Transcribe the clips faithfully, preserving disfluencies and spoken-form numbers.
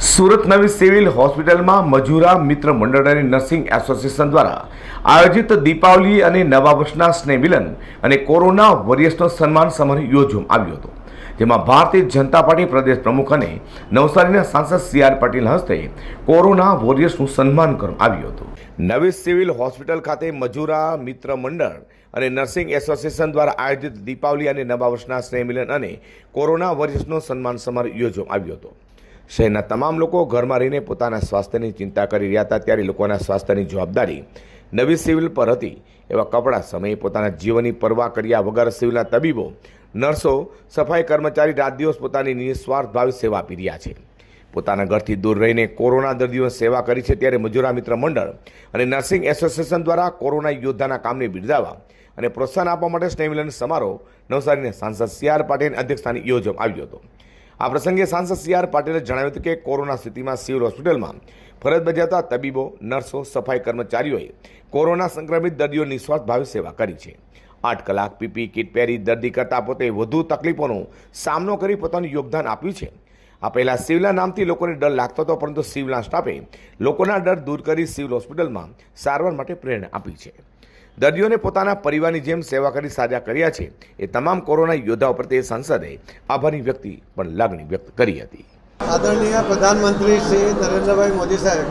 સુરત નવી સિવિલ હોસ્પિટલમાં મજૂરા મિત્ર મંડળ અને નર્સિંગ એસોસિએશન દ્વારા આયોજિત દીપાવલી અને નવા વર્ષના સ્નેહ મિલન અને કોરોના વોરિયર્સનો સન્માન સમારોહ યોજવામાં આવ્યો હતો, જેમાં ભારતીય જનતા પાર્ટી પ્રદેશ પ્રમુખ અને નવસારીના સાંસદ સી આર પાટીલના હસ્તે કોરોના વોરિયર્સનું સન્માન કરવામાં આવ્યું હતું। નવી સિવિલ હોસ્પિટલ ખાતે મજૂરા મિત્ર મંડળ અને નર્સિંગ એસોસિએશન દ્વારા આયોજિત દીપાવલી અને નવા વર્ષના સ્નેહ મિલન અને કોરોના વોરિયર્સનો સન્માન સમારોહ યોજવામાં આવ્યો હતો। શહેરના તમામ લોકો ઘરમાં રહીને પોતાના સ્વાસ્થ્યની ચિંતા કરી રહ્યા હતા, ત્યારે લોકોના સ્વાસ્થ્યની જવાબદારી નવી સિવિલ પર હતી। એવા કપડા સમયે પોતાના જીવનની પરવા કર્યા વગર સિવિલના તબીબો, નર્સો, સફાઈ કર્મચારી રાત દિવસ પોતાની નિસ્વાર્થ ભાવે સેવા આપી રહ્યા છે। પોતાના ઘરથી દૂર રહીને કોરોના દર્દીઓની સેવા કરી છે, ત્યારે મજૂરા મિત્ર મંડળ અને નર્સિંગ એસોસિએશન દ્વારા કોરોના યોદ્ધાના કામને બિરદાવવા અને પ્રોત્સાહન આપવા માટે સ્નેહ મિલન સમારોહ નવસારીના સાંસદ સી આર પાટીલની અધ્યક્ષસ્થાને યોજવામાં આવ્યો હતો। આ પ્રસંગે સાંસદ સી આર પાટીલે જણાવ્યું હતું કે કોરોના સ્થિતિમાં સિવિલ હોસ્પિટલમાં ફરજ બજાવતા તબીબો, નર્સો, સફાઈ કર્મચારીઓએ કોરોના સંક્રમિત દર્દીઓ નિસ્વાર્થ ભાવે સેવા કરી છે। આઠ કલાક પીપી કિટ પહેરી દર્દી કરતાં પોતે વધુ તકલીફોનો સામનો કરી પોતાનું યોગદાન આપ્યું છે। આ પહેલા સિવિલના નામથી લોકોને ડર લાગતો હતો, પરંતુ સિવિલના સ્ટાફે લોકોના ડર દૂર કરી સિવિલ હોસ્પિટલમાં સારવાર માટે પ્રેરણા આપી છે। દર્દીઓને પોતાના પરિવારની જેમ સેવા કરી સાજા કર્યા છે। એ તમામ કોરોના યોદ્ધાઓ પ્રત્યે સાંસદે આભારની વ્યક્તિ પણ લાગણી વ્યક્ત કરી હતી। આદરણીય પ્રધાનમંત્રી શ્રી નરેન્દ્રભાઈ મોદી સાહેબ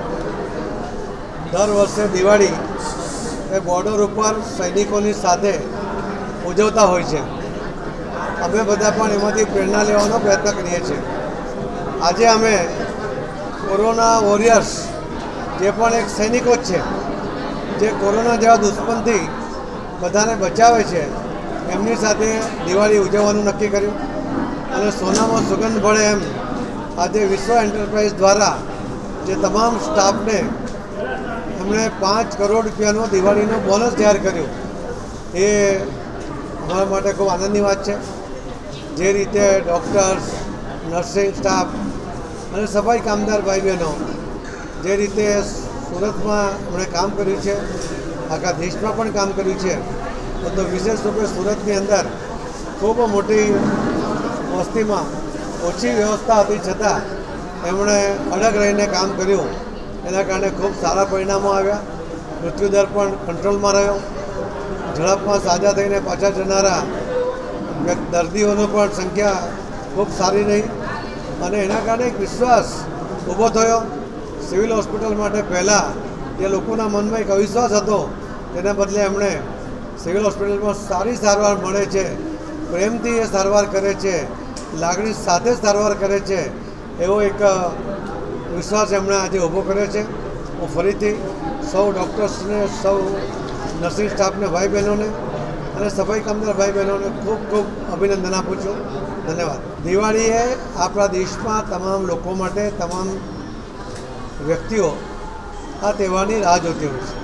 દર વર્ષે દિવાળી એ બોર્ડર ઉપર સૈનિકોની સાથે ઉજવતા હોય છે। અમે બધા પણ એમાંથી પ્રેરણા લેવાનો પ્રયત્ન કરીએ છીએ। આજે અમે કોરોના વોરિયર્સ જે પણ એક સૈનિકો જ છે, જે કોરોના જેવા દુશ્મનથી બધાને બચાવે છે, એમની સાથે દિવાળી ઉજવવાનું નક્કી કર્યું અને સોનામાં સુગંધ ભળે એમ આજે વિશ્વ એન્ટરપ્રાઇઝ દ્વારા જે તમામ સ્ટાફને એમણે પાંચ કરોડ રૂપિયાનો દિવાળીનો બોનસ જાહેર કર્યો, એ અમારા માટે ખૂબ આનંદની વાત છે। જે રીતે ડૉક્ટર્સ, નર્સિંગ સ્ટાફ અને સફાઈ કામદાર ભાઈ બહેનો જે રીતે સુરતમાં એમણે કામ કર્યું છે, આખા દેશમાં પણ કામ કર્યું છે, તો વિશેષ રૂપે સુરતની અંદર ખૂબ મોટી વસ્તીમાં ઓછી વ્યવસ્થા હતી છતાં એમણે અડગ રહીને કામ કર્યું। એના કારણે ખૂબ સારા પરિણામો આવ્યા। મૃત્યુદર પણ કંટ્રોલમાં રહ્યો। ઝડપમાં સાજા થઈને પાછા જનારા દર્દીઓનો પણ સંખ્યા ખૂબ સારી રહી અને એના કારણે એક વિશ્વાસ ઊભો થયો। સિવિલ હોસ્પિટલ માટે પહેલાં જે લોકોના મનમાં એક અવિશ્વાસ હતો, તેના બદલે એમણે સિવિલ હોસ્પિટલમાં સારી સારવાર મળે છે, પ્રેમથી એ સારવાર કરે છે, લાગણી સાથે સારવાર કરે છે, એવો એક વિશ્વાસ એમણે આજે ઊભો કર્યો છે। હું ફરીથી સૌ ડૉક્ટર્સને, સૌ નર્સિંગ સ્ટાફને, ભાઈ બહેનોને અને સફાઈ કામદાર ભાઈ બહેનોને ખૂબ ખૂબ અભિનંદન આપું છું। ધન્યવાદ। દિવાળી એ આપણા દેશમાં તમામ લોકો માટે, તમામ વ્યક્તિઓ આ તહેવારની રાહ જોતી હોય છે।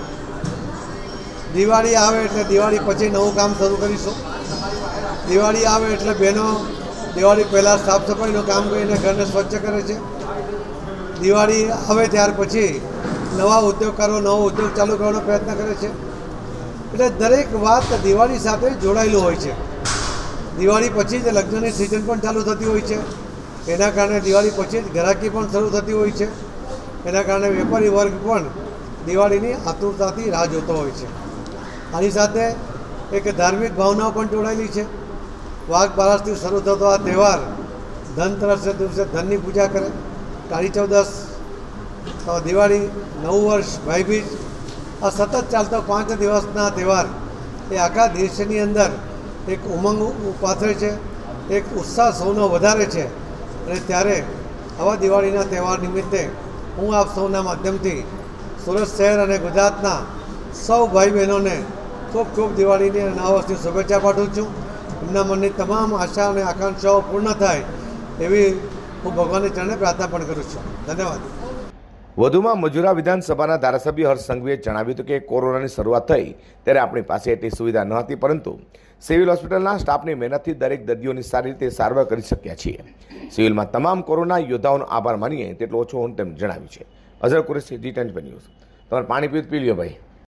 દિવાળી આવે એટલે દિવાળી પછી નવું કામ શરૂ કરીશું। દિવાળી આવે એટલે બહેનો દિવાળી પહેલાં સાફ સફાઈનું કામ કરીને ઘરને સ્વચ્છ કરે છે। દિવાળી આવે ત્યાર પછી નવા ઉદ્યોગકારો નવો ઉદ્યોગ ચાલુ કરવાનો પ્રયત્ન કરે છે। એટલે દરેક વાત દિવાળી સાથે જોડાયેલું હોય છે। દિવાળી પછી જ લગ્નની સિઝન પણ ચાલુ થતી હોય છે, એના કારણે દિવાળી પછી જ ગ્રાહકી પણ શરૂ થતી હોય છે। એના કારણે વેપારી વર્ગ પણ દિવાળીની આતુરતાથી રાહ જોતો હોય છે। આની સાથે એક ધાર્મિક ભાવનાઓ પણ જોડાયેલી છે। વાઘ બારસથી શરૂ થતો આ તહેવાર ધનતેરસના દિવસે ધનની પૂજા કરે, કાળી ચૌદસ, દિવાળી, નવું વર્ષ, ભાઈબીજ, આ સતત ચાલતો પાંચ દિવસના તહેવાર એ આખા દેશની અંદર એક ઉમંગ પાથરે છે, એક ઉત્સાહ સૌનો વધારે છે। અને ત્યારે આવા દિવાળીના તહેવાર નિમિત્તે હું આપ સૌના માધ્યમથી સુરત શહેર અને ગુજરાતના સૌ ભાઈ બહેનોને ખૂબ ખૂબ દિવાળીની અને નવા વર્ષની શુભેચ્છા પાઠવું છું। એમના મનની તમામ આશા અને આકાંક્ષાઓ પૂર્ણ થાય એવી હું ભગવાનની ચરણે પ્રાર્થના પણ કરું છું। ધન્યવાદ। વધુમાં મજૂરા વિધાનસભાના ધારાસભ્ય હર્ષ સંઘવીએ જણાવ્યું હતું કે કોરોનાની શરૂઆત થઈ ત્યારે આપણી પાસે એટલી સુવિધા ન હતી, પરંતુ સિવિલ હોસ્પિટલના સ્ટાફની મહેનતથી દરેક દર્દીઓની સારી રીતે સારવાર કરી શક્યા છીએ। સિવિલમાં તમામ કોરોના યોદ્ધાઓનો આભાર માનીએ તેટલો ઓછો હોવાનું તેમ જણાવ્યું છે। Azhar Qureshi, G ten news. તમારે પાણી પીવું પી લ્યો ભાઈ।